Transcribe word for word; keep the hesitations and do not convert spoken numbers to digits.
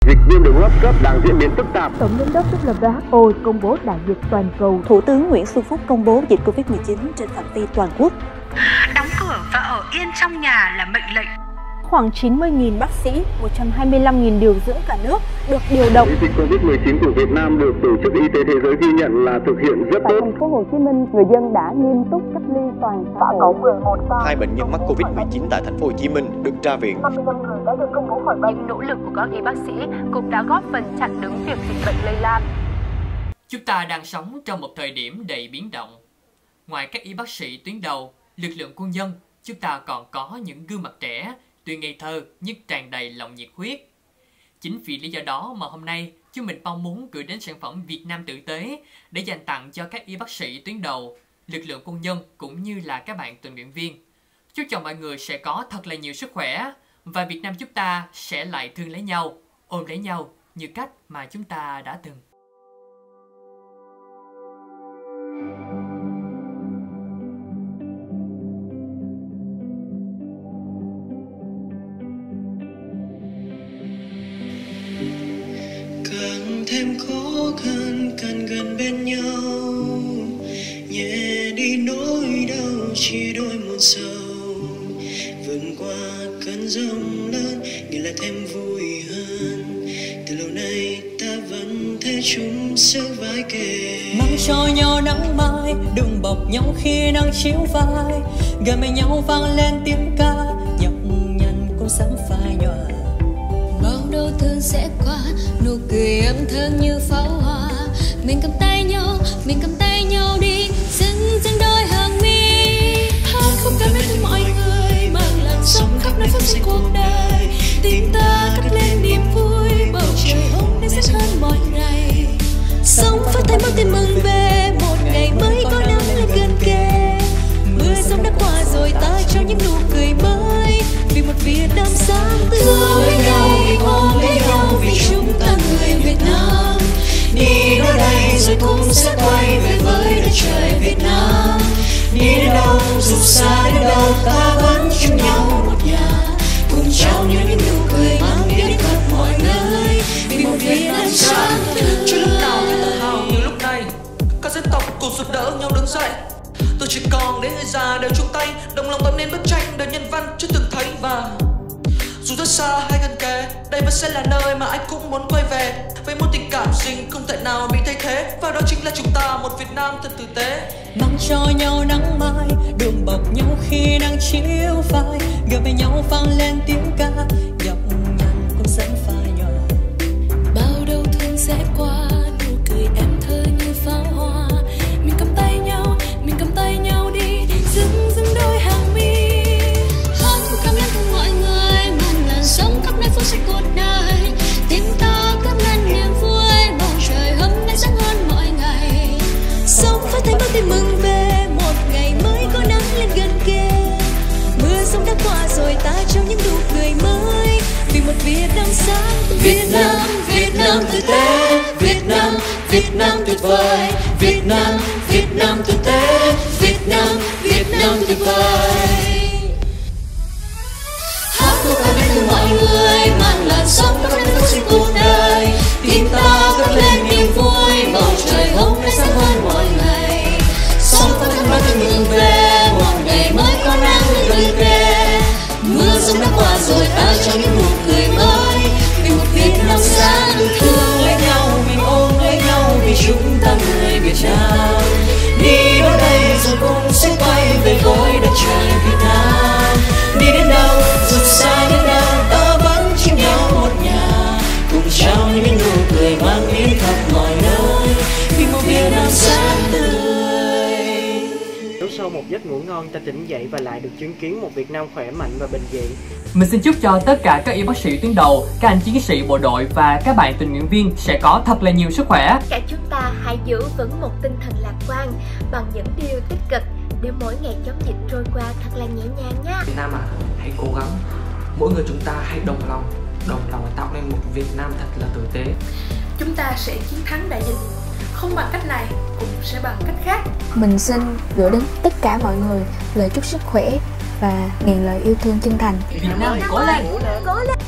Dịch viêm đường hô hấp cấp đang diễn biến phức tạp. Tổng giám đốc W H O công bố đại dịch toàn cầu. Thủ tướng Nguyễn Xuân Phúc công bố dịch Covid mười chín trên phạm vi toàn quốc. Đóng cửa và ở yên trong nhà là mệnh lệnh. Khoảng chín mươi nghìn bác sĩ, một trăm hai mươi lăm nghìn điều dưỡng cả nước được điều động. Dịch Covid mười chín của Việt Nam được Tổ chức Y tế Thế giới ghi nhận là thực hiện rất Tại tốt. thành phố Hồ Chí Minh, người dân đã nghiêm túc cách ly toàn xã hội. Có mười một ca. Hai bệnh nhân mắc Covid mười chín tại thành phố Hồ Chí Minh được ra viện. năm mươi lăm người đã được công bố khỏi bệnh. Những nỗ lực của các y bác sĩ cũng đã góp phần chặn đứng việc dịch bệnh lây lan. Chúng ta đang sống trong một thời điểm đầy biến động. Ngoài các y bác sĩ tuyến đầu, lực lượng quân nhân, chúng ta còn có những gương mặt trẻ, tuy ngây thơ nhưng tràn đầy lòng nhiệt huyết. Chính vì lý do đó mà hôm nay chúng mình mong muốn gửi đến sản phẩm Việt Nam tử tế để dành tặng cho các y bác sĩ tuyến đầu, lực lượng quân nhân cũng như là các bạn tình nguyện viên. Chúc cho mọi người sẽ có thật là nhiều sức khỏe và Việt Nam chúng ta sẽ lại thương lấy nhau, ôm lấy nhau như cách mà chúng ta đã từng. Càng thêm khó khăn càng gần bên nhau, nhẹ đi nỗi đau chia đôi một sầu, vượt qua cơn giông lớn nghĩ lại thêm vui hơn. Từ lâu nay ta vẫn thế chung sức vai kề, mang cho nhau nắng mai, đừng bọc nhau khi nắng chiếu vai, gần bên nhau vang lên tiếng ca nhọc nhằn cũng sớm phai nhòa. Bao đau thương sẽ qua, nụ cười ấm thơm như pháo hoa. Mình cầm tay nhau, mình cầm tay nhau đi, dưng dưng đôi hàng mi. Hát không cần đến từ mọi người, mang làn sóng khắp nơi phóng sinh cuộc đời. Tình ta cất lên niềm vui, bầu trời hôm nay sẽ hơn mọi ngày. Sống phát thanh mang tin mừng về một ngày mới có nắng lên gần kề. Mưa giông đã qua rồi ta cho những nụ cười mới, vì một Việt Nam sáng tươi. Thương lấy nhau, mình ôm lấy nhau, vì chúng ta người Việt Nam. Đi nơi đây rồi cũng sẽ quay về với đất trời Việt Nam. Đi đến đâu, dù xa đến đâu, ta vẫn chung nhau một nhà, cùng trao nhau những nụ cười mang đến khắp mọi nơi, vì một Việt Nam sáng tươi. Chưa lúc nào thì tự hào như lúc này, các dân tộc cùng giúp đỡ nhau đứng dậy. Từ trẻ con đến người già đều chung tay, đồng lòng tạo nên bức tranh đời nhân văn chưa từng thấy. Và dù rất xa hay gần kề, đây vẫn sẽ là nơi mà anh cũng muốn quay về, với một tình cảm riêng không thể nào bị thay thế. Và đó chính là chúng ta, một Việt Nam thật tử tế, mang cho nhau nắng mai, đùm bọc nhau khi nắng chiếu phai, gần bên nhau vang lên tiếng ca nhọc nhằn cũng sớm phai nhòa. Bao đau thương sẽ qua, nụ cười em thơ như pháo hoa. Mình cầm tay nhau, mình cầm tay nhau đi, dưng dưng đôi hàng mi. Hát cùng cảm ơn cùng mọi người, mang làn sóng khắp nơi phố xanh cuộc đời. Tim ta cất lên niềm vui, bầu trời hôm nay sáng hơn mọi ngày. Sống phát thanh báo tin mừng về một ngày mới có nắng lên gần kề. Mưa giông đã qua rồi ta trao những nụ cười mới, vì một Việt Nam sáng tươi. Việt Nam, Việt Nam tử tế, Việt Nam, Việt Nam tuyệt vời. Việt Nam, Việt Nam tử tế, Việt Nam, Việt Nam tuyệt vời. Hát câu ca bên cùng mọi người, mang làn sóng khắp nơi phố xanh cuộc đời. Tim ta cất lên niềm vui, bầu trời hôm nay sáng hơn mọi ngày. Sống phát thanh báo tin mừng về một ngày mới có nắng lên gần kề. Mưa giông đã qua rồi ta cho những nụ cười mới, vì một Việt Nam sáng tươi. Thương lấy nhau, mình ôm lấy nhau, vì chúng ta người Việt Nam. Đi đến đây rồi cũng sẽ quay về với đất trời Việt Nam. Đi đến đâu, dù xa đến đâu, ta vẫn chung nhau một nhà, cùng trao những nụ cười mang đến khắp mọi nơi, vì một Việt Nam sáng tươi. Nếu sau một giấc ngủ ngon ta tỉnh dậy và lại được chứng kiến một Việt Nam khỏe mạnh và bình dị. Mình xin chúc cho tất cả các y bác sĩ tuyến đầu, các anh chiến sĩ bộ đội và các bạn tình nguyện viên sẽ có thật là nhiều sức khỏe. Cả chúng ta hãy giữ vững một tinh thần lạc quan bằng những điều tích cực để mỗi ngày chống dịch trôi qua thật là nhẹ nhàng nhé. Việt Nam à, hãy cố gắng. Mỗi người chúng ta hãy đồng lòng, đồng lòng tạo nên một Việt Nam thật là tử tế. Chúng ta sẽ chiến thắng đại dịch, không bằng cách này cũng sẽ bằng cách khác. Mình xin gửi đến tất cả mọi người lời chúc sức khỏe và ngàn lời yêu thương chân thành. Việt Nam cố lên! Cố lên!